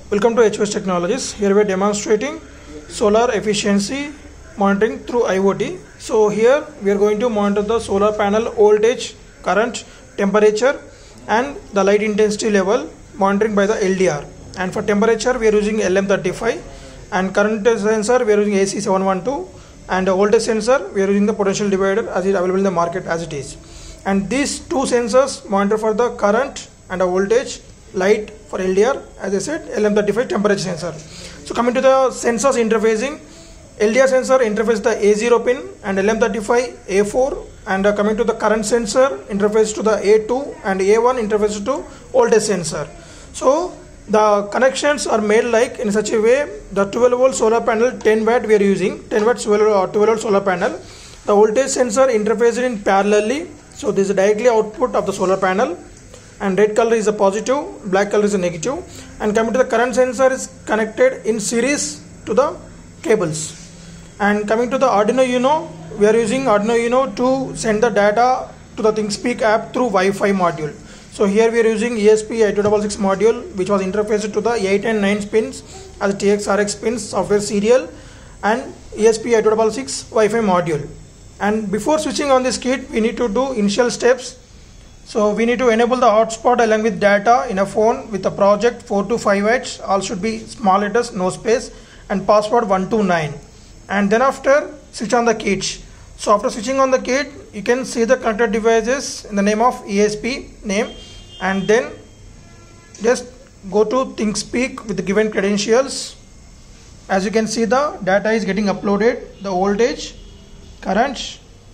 Welcome to HOS Technologies. Here we are demonstrating solar efficiency monitoring through IoT. So here we are going to monitor the solar panel voltage, current, temperature and the light intensity level monitoring by the LDR. And for temperature we are using LM35 and current sensor we are using AC712 and voltage sensor we are using the potential divider as it is available in the market as it is. And these two sensors monitor for the current and the voltage, light for LDR, as I said, LM35 temperature sensor. So coming to the sensors interfacing, LDR sensor interface the A0 pin and LM35 A4, and coming to the current sensor interface to the A2 and A1 interface to voltage sensor. So the connections are made like in such a way, the 12 volt solar panel 10 watt we are using, 10 watt 12 volt solar panel. The voltage sensor interfaced in parallelly. So this is directly output of the solar panel. And red color is a positive, black color is a negative, and coming to the current sensor is connected in series to the cables. And coming to the Arduino Uno, we are using Arduino Uno to send the data to the ThinkSpeak app through Wi-Fi module. So here we are using ESP8266 module, which was interfaced to the 8 and 9 pins as TX-RX pins software serial and ESP8266 Wi-Fi module. And before switching on this kit, we need to do initial steps. So we need to enable the hotspot along with data in a phone with a project 425H. All should be small letters, no space, and password 129. And then after switch on the kit. So after switching on the kit, you can see the connected devices in the name of ESP name, and then just go to ThinkSpeak with the given credentials. As you can see, the data is getting uploaded, the voltage, current,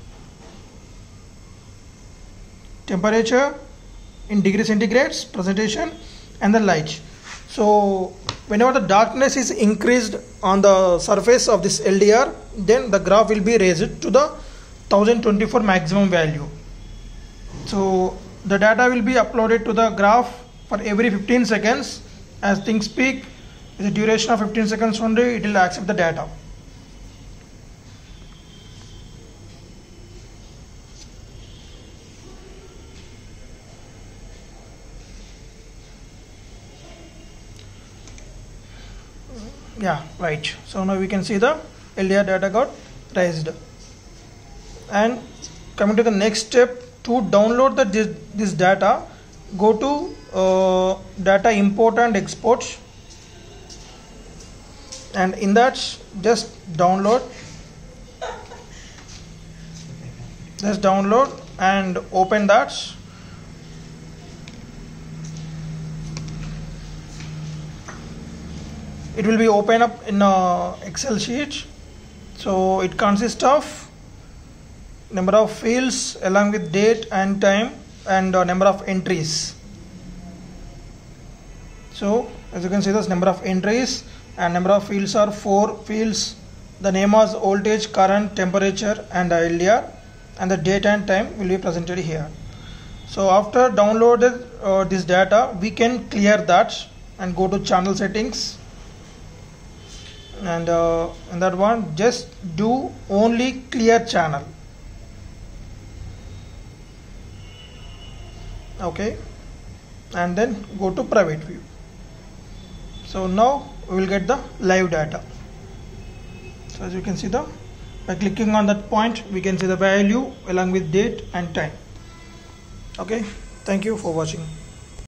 temperature in degree centigrades, presentation, and the light. So whenever the darkness is increased on the surface of this LDR, then the graph will be raised to the 1024 maximum value. So the data will be uploaded to the graph for every 15 seconds. As ThinkSpeak is a duration of 15 seconds only, it will accept the data. Yeah, right. So now we can see the LDR data got raised. And coming to the next step, to download this data, go to data import and export, and in that just download and open that. It will be open up in a Excel sheet. So it consists of number of fields along with date and time and number of entries. So as you can see, this number of entries and number of fields are 4 fields. The name was voltage, current, temperature and LDR, and the date and time will be presented here. So after downloaded this data, we can clear that and go to channel settings. And in that one, just do only clear channel. Okay, and then go to private view. So now we will get the live data. So as you can see, by clicking on that point, we can see the value along with date and time. Okay, thank you for watching.